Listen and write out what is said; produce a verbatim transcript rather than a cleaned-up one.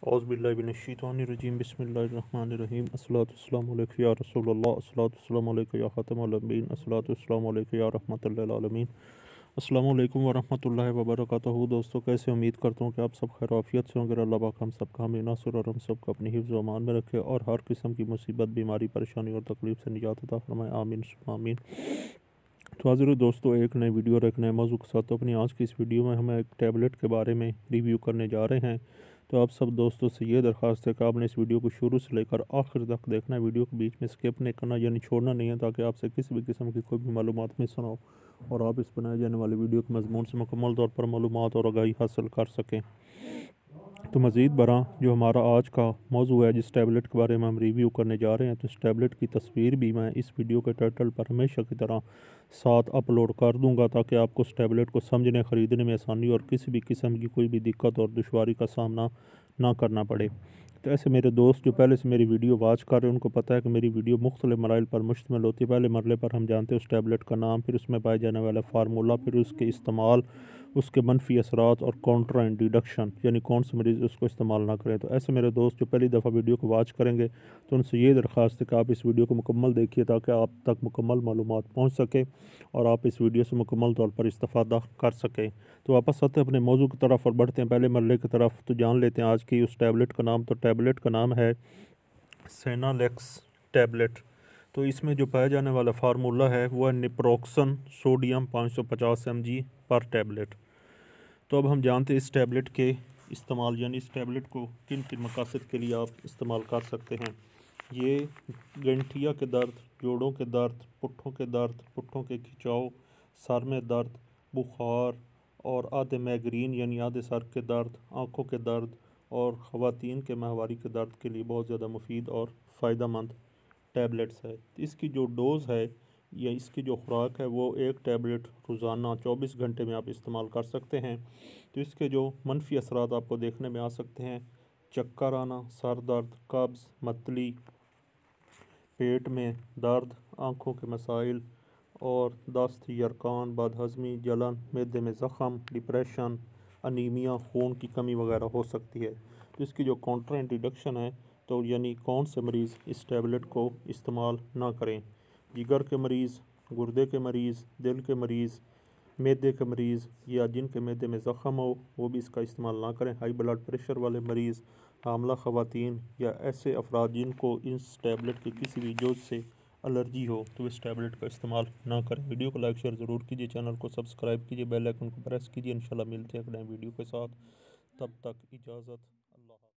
औज़ुबिल्लाहिमिनश्शैतानिर्रजीम बिस्मिल्लाहिर्रहमानिर्रहीम अस्सलातुस्सलामु अलैका या रसूलल्लाह अस्सलातुस्सलामु अलैका या ख़ातमुल नबीय्यीन अस्सलातुस्सलामु अलैका या रहमतुल लिल आलमीन अस्सलामु अलैकुम वरहमतुल्लाहि वबरकातुहू। दोस्तों, कैसे? उम्मीद करता हूँ कि आप सब खैर आफियत से होंगे। अल्लाह पाक हम सब का हमें नासुर और हम सब को अपनी हिफ्ज़ व अमान में रखे और हर किस्म की मुसीबत, बीमारी, परेशानी और तकलीफ़ से निजात अता फरमाए। आमीन सुम्मा आमीन। तो हाज़िर दोस्तों, एक नए वीडियो और एक नए मौजू के साथ तो अपनी आज की इस वीडियो में हम एक टैबलेट के बारे में रिव्यू करने जा रहे हैं। तो आप सब दोस्तों से ये दरख्वास्त है कि आपने इस वीडियो को शुरू से लेकर आखिर तक देखना है। वीडियो के बीच में स्किप नहीं करना, यानी छोड़ना नहीं है, ताकि आपसे किसी भी किस्म की कोई भी मालूमात मिस ना हो और आप इस बनाए जाने वाली वीडियो के मज़मून से मुकम्मल तौर पर मालूमात और आगाही हासिल कर सकें। तो मज़ीद बरा जो हमारा आज का मौजू है, जिस टैबलेट के बारे में हम रिव्यू करने जा रहे हैं, तो इस टैबलेट की तस्वीर भी मैं इस वीडियो के टाइटल पर हमेशा की तरह साथ अपलोड कर दूंगा, ताकि आपको उस टैबलेट को समझने, ख़रीदने में आसानी और किसी भी किस्म की कोई भी दिक्कत और दुश्वारी का सामना ना करना पड़े। तो ऐसे मेरे दोस्त जो पहले से मेरी वीडियो वॉच कर रहे हैं, उनको पता है कि मेरी वीडियो मुख्तलिफ मराइल पर मुश्तमिल होती है। पहले मरले पर हम जानते हैं उस टैबलेट का नाम, फिर उसमें पाए जाने वाला फार्मूला, फिर उसके इस्तेमाल, उसके मनफी असरात और काउंटर इंडिडक्शन, यानी कौन से मरीज़ उसको इस्तेमाल ना करें। तो ऐसे मेरे दोस्त जो पहली दफ़ा वीडियो को वॉच करेंगे, तो उनसे ये दरख्वास्त है कि आप इस वीडियो को मुकम्मल देखिए, ताकि आप तक मुकम्मल मालूमात पहुँच सके और आप इस वीडियो से मुकम्मल तौर पर इस्तेफ़ादा कर सकें। तो वापस आते हैं अपने मौजू की तरफ और बढ़ते हैं पहले मरले की तरफ। तो जान लेते हैं आज की उस टैबलेट का नाम। तो टैबलेट का नाम है सेनालेक्स टैबलेट। तो इसमें जो पाया जाने वाला फार्मूला है वो है निप्रोक्सन सोडियम पाँच सौ पचास एम जी पर टैबलेट। तो अब हम जानते हैं इस टैबलेट के इस्तेमाल, यानी इस टैबलेट को किन किन मकासद के लिए आप इस्तेमाल कर सकते हैं। ये गंठिया के दर्द, जोड़ों के दर्द, पुट्ठों के दर्द, पुट्ठों के खिंचाव, सर में दर्द, बुखार और आधे मैग्रीन यानी आधे सर के दर्द, आँखों के दर्द और ख़वातीन के माहवारी के दर्द के लिए बहुत ज़्यादा मुफीद और फ़ायदेमंद टैबलेट्स है। इसकी जो डोज़ है या इसकी जो खुराक है वो एक टैबलेट रोज़ाना चौबीस घंटे में आप इस्तेमाल कर सकते हैं। तो इसके जो मनफी असरात आपको देखने में आ सकते हैं, चक्कर आना, सर दर्द, कब्ज़, मतली, पेट में दर्द, आँखों के मसाइल और दस्त, यरकान, बदहज़मी, जलन, मैदे में ज़ख़म, डिप्रेशन, अनीमिया, खून की कमी वगैरह हो सकती है। तो इसकी जो काउंटर इंट्रोडक्शन है, तो यानी कौन से मरीज़ इस टैबलेट को इस्तेमाल ना करें। जिगर के मरीज़, गुर्दे के मरीज़, दिल के मरीज़, मैदे के मरीज़ या जिनके मैदे में ज़ख़म हो वो भी इसका इस्तेमाल ना करें। हाई ब्लड प्रेशर वाले मरीज़, हामला ख़वातीन या ऐसे अफराद जिनको इस टैबलेट के किसी भी जुज़ से एलर्जी हो, तो इस टैबलेट का इस्तेमाल ना करें। वीडियो को लाइक शेयर ज़रूर कीजिए, चैनल को सब्सक्राइब कीजिए, बेल आइकन को प्रेस कीजिए। इंशाल्लाह मिलते हैं एक नए वीडियो के साथ। तब तक इजाज़त। अल्लाह।